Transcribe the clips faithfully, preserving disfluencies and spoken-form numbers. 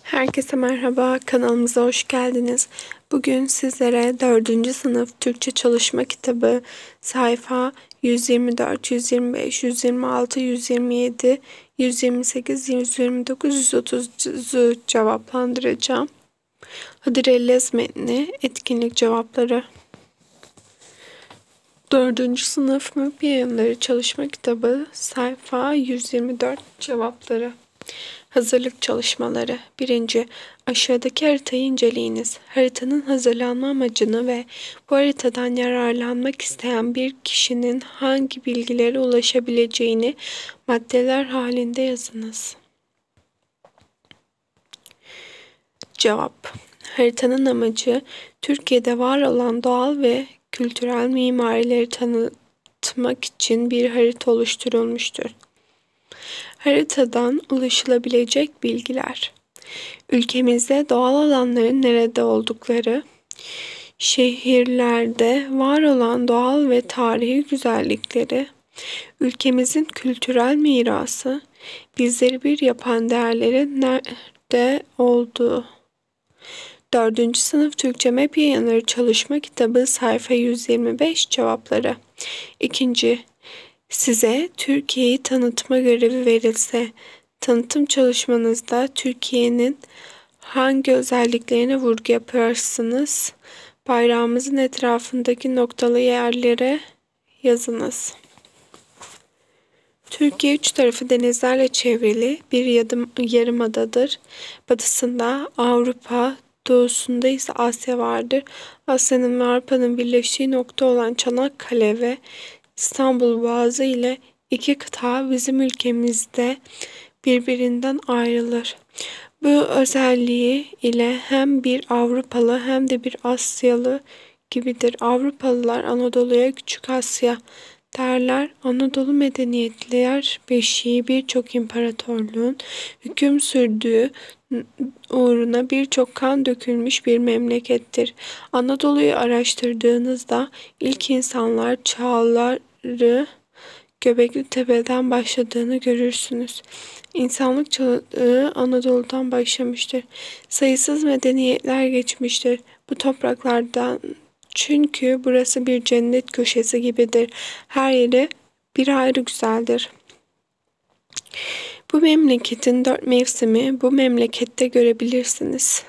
Herkese merhaba, kanalımıza hoş geldiniz. Bugün sizlere dördüncü sınıf Türkçe çalışma kitabı sayfa yüz yirmi dört, yüz yirmi beş, yüz yirmi altı, yüz yirmi yedi, yüz yirmi sekiz, yüz yirmi dokuz, yüz otuzu cevaplandıracağım. Hıdrellez metni, etkinlik cevapları. dördüncü sınıf MÖP Yayınları Çalışma Kitabı sayfa yüz yirmi dört cevapları. Hazırlık çalışmaları. birinci. Aşağıdaki haritayı inceleyiniz. Haritanın hazırlanma amacını ve bu haritadan yararlanmak isteyen bir kişinin hangi bilgilere ulaşabileceğini maddeler halinde yazınız. Cevap. Haritanın amacı Türkiye'de var olan doğal ve kültürel mimarileri tanıtmak için bir harita oluşturulmuştur. Haritadan ulaşılabilecek bilgiler. Ülkemizde doğal alanların nerede oldukları, şehirlerde var olan doğal ve tarihi güzellikleri, ülkemizin kültürel mirası, bizleri bir yapan değerlerin nerede olduğu. dördüncü sınıf Türkçe MEP Yayınları Çalışma Kitabı sayfa yüz yirmi beş cevapları. İkinci. Size Türkiye'yi tanıtma görevi verilse, tanıtım çalışmanızda Türkiye'nin hangi özelliklerine vurgu yaparsınız? Bayrağımızın etrafındaki noktalı yerlere yazınız. Türkiye üç tarafı denizlerle çevrili bir yadım, yarımadadır. Batısında Avrupa, doğusunda ise Asya vardır. Asya'nın ve Avrupa'nın birleştiği nokta olan Çanakkale ve İstanbul Boğazı ile iki kıta bizim ülkemizde birbirinden ayrılır. Bu özelliği ile hem bir Avrupalı hem de bir Asyalı gibidir. Avrupalılar Anadolu'ya Küçük Asya derler. Anadolu medeniyetler beşiği birçok imparatorluğun hüküm sürdüğü uğruna birçok kan dökülmüş bir memlekettir. Anadolu'yu araştırdığınızda ilk insanlar çağları Göbekli Tepe'den başladığını görürsünüz. İnsanlık çağı Anadolu'dan başlamıştır. Sayısız medeniyetler geçmiştir bu topraklardan. Çünkü burası bir cennet köşesi gibidir. Her yeri bir ayrı güzeldir. Bu memleketin dört mevsimi bu memlekette görebilirsiniz.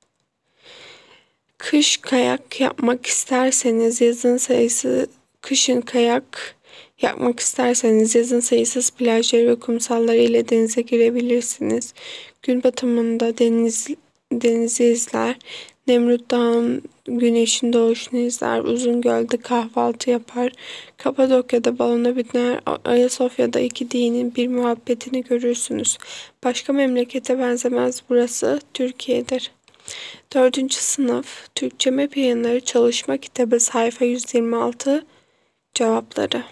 Kış kayak yapmak isterseniz yazın sayısı kışın kayak yapmak isterseniz yazın sayısız plajları ve kumsalları ile denize girebilirsiniz. Gün batımında deniz denizi izler. Nemrut Dağı'nın güneşin doğuşunu izler. Uzungöl'de kahvaltı yapar. Kapadokya'da balona biner. Ayasofya'da iki dinin bir muhabbetini görürsünüz. Başka memlekete benzemez, burası Türkiye'dir. dördüncü sınıf Türkçe MEP Yayınları Çalışma Kitabı sayfa yüz yirmi altı cevapları.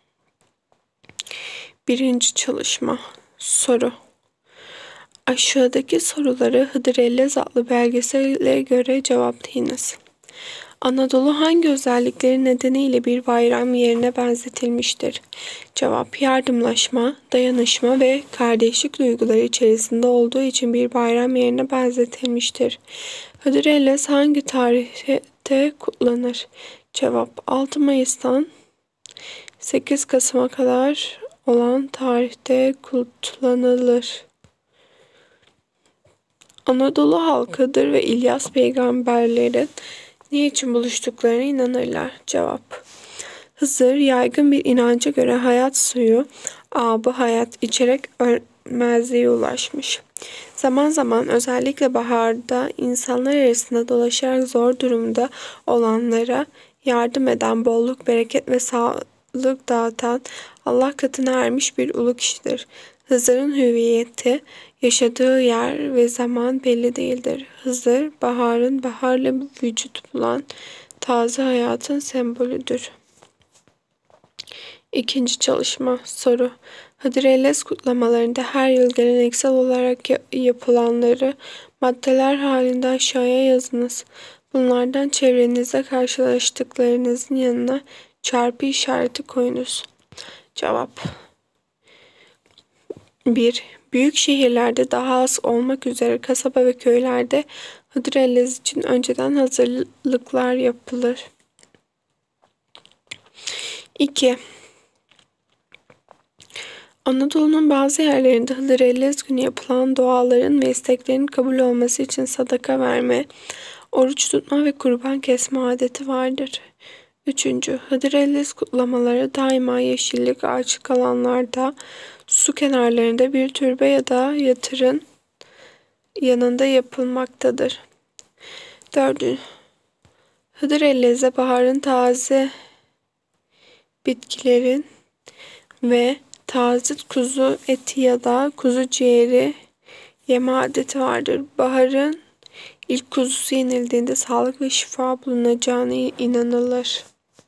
Birinci çalışma. Soru. Aşağıdaki soruları Hıdrellez adlı belgesele göre cevaplayınız. Anadolu hangi özellikleri nedeniyle bir bayram yerine benzetilmiştir? Cevap: yardımlaşma, dayanışma ve kardeşlik duyguları içerisinde olduğu için bir bayram yerine benzetilmiştir. Hıdrellez hangi tarihte kutlanır? Cevap: altı Mayıs'tan sekiz Kasım'a kadar olan tarihte kutlanılır. Anadolu halkıdır ve İlyas peygamberlerin niçin buluştuklarına inanırlar? Cevap: Hızır yaygın bir inanca göre hayat suyu, abı hayat içerek ölmezliğe ulaşmış. Zaman zaman özellikle baharda insanlar arasında dolaşarak zor durumda olanlara yardım eden, bolluk, bereket ve sağlık dağıtan, Allah katına ermiş bir ulu kişidir. Hızır'ın hüviyeti, yaşadığı yer ve zaman belli değildir. Hızır, baharın baharla vücut bulan taze hayatın sembolüdür. İkinci çalışma. Soru. Hıdrellez kutlamalarında her yıl geleneksel olarak yapılanları maddeler halinde aşağıya yazınız. Bunlardan çevrenizde karşılaştıklarınızın yanına çarpı işareti koyunuz. Cevap: bir Büyük şehirlerde daha az olmak üzere kasaba ve köylerde hıdrellez için önceden hazırlıklar yapılır. iki. Anadolu'nun bazı yerlerinde Hıdrellez günü yapılan duaların ve isteklerin kabul olması için sadaka verme, oruç tutma ve kurban kesme adeti vardır. Üçüncü. Hıdrellez kutlamaları daima yeşillik, açık alanlarda, su kenarlarında bir türbe ya da yatırın yanında yapılmaktadır. Dördüncü. Hıdrellez'e baharın taze bitkilerin ve taze kuzu eti ya da kuzu ciğeri yeme adeti vardır. Baharın ilk kuzusu yenildiğinde sağlık ve şifa bulunacağına inanılır.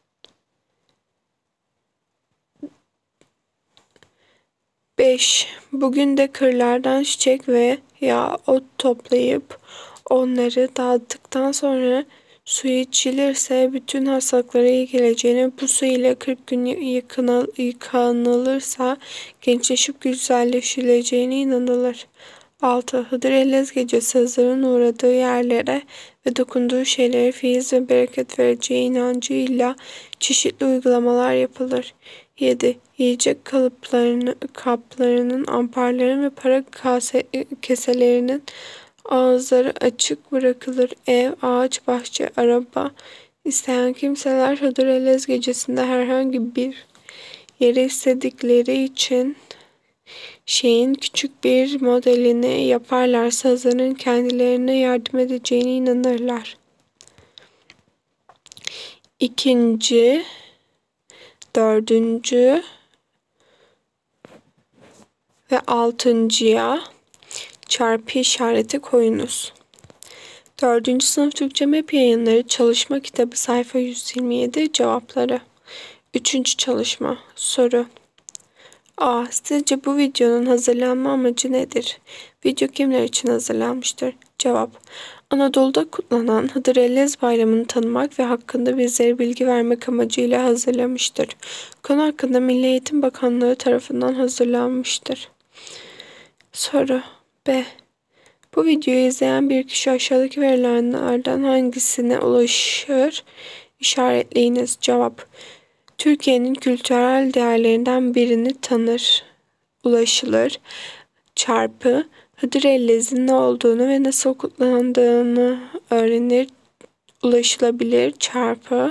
beş. Bugün de kırlardan çiçek ve ya ot toplayıp onları dağıttıktan sonra su içilirse bütün hastalıklara iyi geleceğini, bu su ile kırk gün yıkanılırsa gençleşip güzelleşileceğine inanılır. altı. Hıdrellez gecesi Hızır'ın uğradığı yerlere ve dokunduğu şeylere feyiz ve bereket vereceği inancıyla çeşitli uygulamalar yapılır. yedi. Yiyecek kalıplarını, kaplarının, amparların ve para kase, keselerinin ağızları açık bırakılır. Ev, ağaç, bahçe, araba isteyen kimseler Hıdrellez gecesinde herhangi bir yere istedikleri için şeyin küçük bir modelini yaparlarsa Hızır'ın kendilerine yardım edeceğine inanırlar. İkinci, dördüncü ve altıncıya çarpı işareti koyunuz. Dördüncü sınıf Türkçe Map Yayınları Çalışma Kitabı sayfa yüz yirmi yedi cevapları. Üçüncü çalışma. Soru. A. Sizce bu videonun hazırlanma amacı nedir? Video kimler için hazırlanmıştır? Cevap. Anadolu'da kutlanan Hıdrellez Bayramı'nı tanımak ve hakkında bizlere bilgi vermek amacıyla hazırlamıştır. Konu hakkında Milli Eğitim Bakanlığı tarafından hazırlanmıştır. Soru. B. Bu videoyu izleyen bir kişi aşağıdaki verilenlerden hangisine ulaşır? İşaretleyiniz. Cevap. Türkiye'nin kültürel değerlerinden birini tanır. Ulaşılır. Çarpı. Hıdrellez'in ne olduğunu ve nasıl kutlandığını öğrenir. Ulaşılabilir. Çarpı.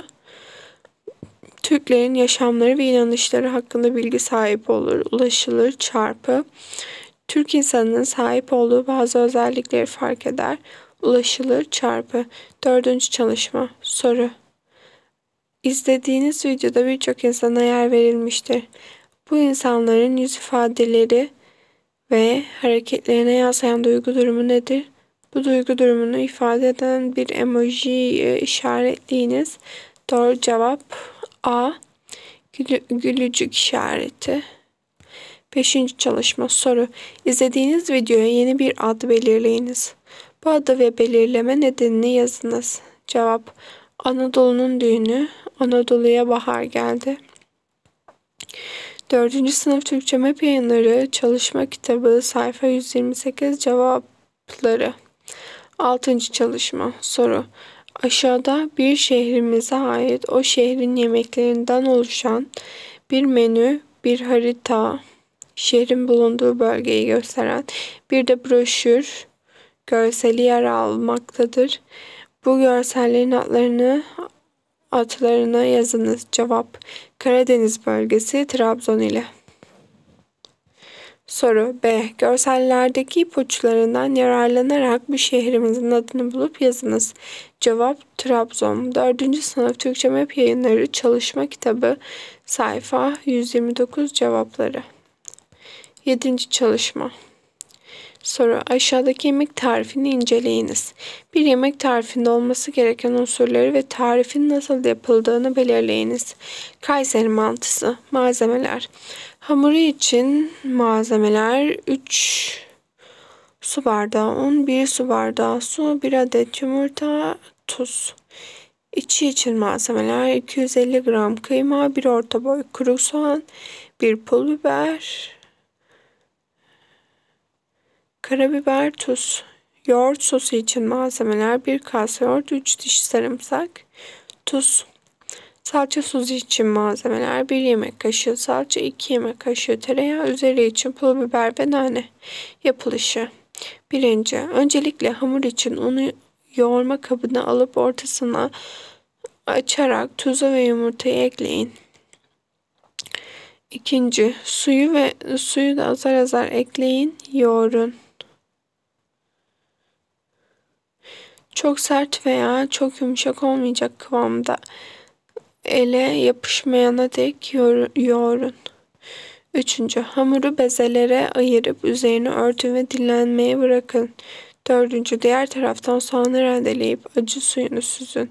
Türklerin yaşamları ve inanışları hakkında bilgi sahibi olur. Ulaşılır. Çarpı. Türk insanının sahip olduğu bazı özellikleri fark eder. Ulaşılır. Çarpı. Dördüncü çalışma. Soru. İzlediğiniz videoda birçok insana yer verilmiştir. Bu insanların yüz ifadeleri ve hareketlerine yansıyan duygu durumu nedir? Bu duygu durumunu ifade eden bir emojiyi işaretleyiniz. Doğru cevap A. Gülü, gülücük işareti. Beşinci çalışma. Soru. İzlediğiniz videoya yeni bir ad belirleyiniz. Bu adı ve belirleme nedenini yazınız. Cevap. Anadolu'nun düğünü. Anadolu'ya bahar geldi. Dördüncü sınıf Türkçe Map Yayınları Çalışma Kitabı sayfa yüz yirmi sekiz cevapları. Altıncı çalışma. Soru. Aşağıda bir şehrimize ait o şehrin yemeklerinden oluşan bir menü, bir harita, şehrin bulunduğu bölgeyi gösteren bir de broşür görseli yer almaktadır. Bu görsellerin adlarını altlarına yazınız. Cevap. Karadeniz bölgesi Trabzon ile. Soru. B. Görsellerdeki ipuçlarından yararlanarak bu şehrimizin adını bulup yazınız. Cevap. Trabzon. Dördüncü sınıf Türkçe Map Yayınları Çalışma Kitabı sayfa yüz yirmi dokuz cevapları. Yedinci çalışma. Soru. Aşağıdaki yemek tarifini inceleyiniz. Bir yemek tarifinde olması gereken unsurları ve tarifin nasıl yapıldığını belirleyiniz. Kayseri mantısı. Malzemeler. Hamuru için malzemeler üç su bardağı un, bir su bardağı su, bir adet yumurta, tuz. İçi için malzemeler iki yüz elli gram kıyma, bir orta boy kuru soğan, bir pul biber, karabiber, tuz. Yoğurt sosu için malzemeler: bir kase yoğurt, üç diş sarımsak, tuz. Salça sosu için malzemeler: bir yemek kaşığı salça, iki yemek kaşığı tereyağı, üzeri için pul biber ve nane. Yapılışı: birinci. Öncelikle hamur için unu yoğurma kabına alıp ortasına açarak tuzu ve yumurtayı ekleyin. İkinci. Suyu ve suyu da azar azar ekleyin, yoğurun. Çok sert veya çok yumuşak olmayacak kıvamda ele yapışmayana dek yoğurun. Üçüncü. Hamuru bezelere ayırıp üzerine örtün ve dinlenmeye bırakın. Dördüncü. Diğer taraftan soğanı rendeleyip acı suyunu süzün.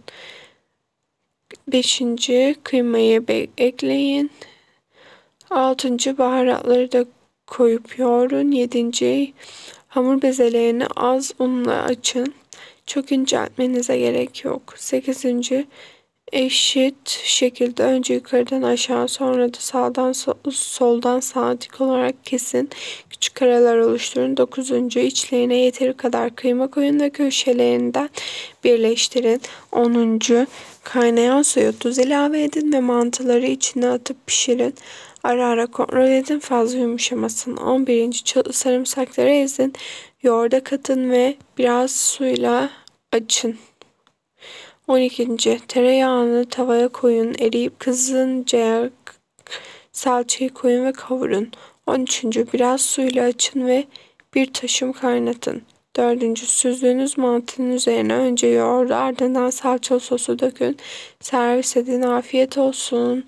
Beşinci. Kıymayı ekleyin. Altıncı. Baharatları da koyup yoğurun. Yedinci. Hamur bezelerini az unla açın. Çok inceltmenize gerek yok. Sekizinci. Eşit şekilde önce yukarıdan aşağı, sonra da sağdan soldan sağa dik olarak kesin. Küçük kareler oluşturun. Dokuzuncu. İçlerine yeteri kadar kıyma koyun ve köşelerinden birleştirin. Onuncu. Kaynayan suya tuz ilave edin ve mantıları içine atıp pişirin. Ara ara kontrol edin fazla yumuşamasın. On birinci. Sarımsakları ezin. Yoğurda katın ve biraz suyla açın. on ikinci. Tereyağını tavaya koyun. Eriyip kızıncaya salçayı koyun ve kavurun. on üçüncü. Biraz suyla açın ve bir taşım kaynatın. dördüncü. Süzdüğünüz mantının üzerine önce yoğurdu, ardından salça sosu dökün. Servis edin. Afiyet olsun.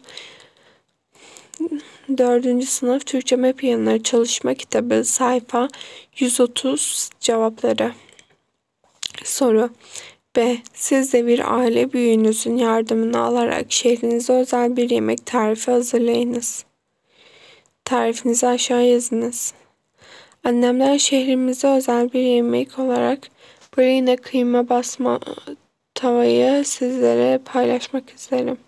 dördüncü sınıf Türkçe Map Yanları Çalışma Kitabı, sayfa yüz otuz. Cevapları. Soru. B. Siz de bir aile büyüğünüzün yardımını alarak şehrinize özel bir yemek tarifi hazırlayınız. Tarifinizi aşağı yazınız. Annemden şehrimize özel bir yemek olarak burine kıyma basma tavayı sizlere paylaşmak isterim.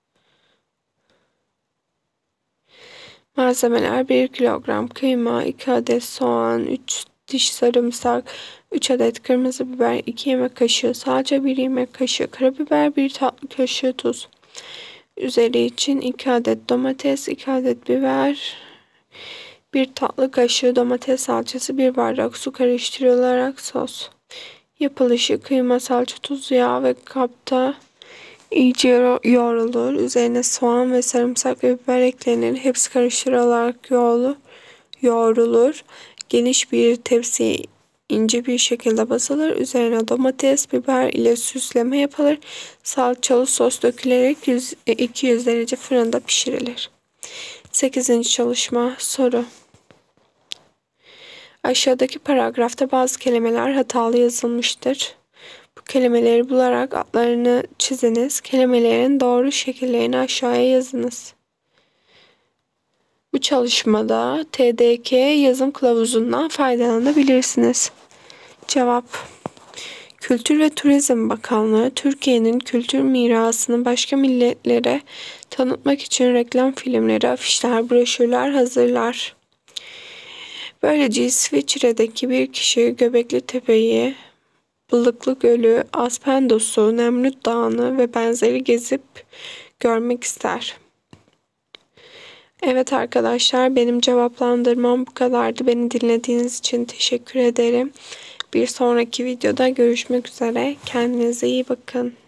Malzemeler: bir kilogram kıyma, iki adet soğan, üç diş sarımsak, üç adet kırmızı biber, iki yemek kaşığı salça, bir yemek kaşığı karabiber, bir tatlı kaşığı tuz. Üzeri için iki adet domates, iki adet biber, bir tatlı kaşığı domates salçası, bir bardak su karıştırılarak sos. Yapılışı: kıyma, salça, tuz, yağ ve kapta iyice yoğrulur. Üzerine soğan ve sarımsak ve biber eklenir. Hepsi karıştırılarak yoğrulur. Geniş bir tepsiye ince bir şekilde basılır. Üzerine domates, biber ile süsleme yapılır. Salçalı sos dökülerek iki yüz derece fırında pişirilir. sekizinci çalışma. Soru. Aşağıdaki paragrafta bazı kelimeler hatalı yazılmıştır. Bu kelimeleri bularak adlarını çiziniz. Kelimelerin doğru şekillerini aşağıya yazınız. Bu çalışmada T D K yazım kılavuzundan faydalanabilirsiniz. Cevap. Kültür ve Turizm Bakanlığı, Türkiye'nin kültür mirasını başka milletlere tanıtmak için reklam filmleri, afişler, broşürler hazırlar. Böylece İsviçre'deki bir kişi Göbekli Tepe'yi, Balıklı Gölü, Aspendos'u, Nemrut Dağı'nı ve benzeri gezip görmek ister. Evet arkadaşlar, benim cevaplandırmam bu kadardı. Beni dinlediğiniz için teşekkür ederim. Bir sonraki videoda görüşmek üzere. Kendinize iyi bakın.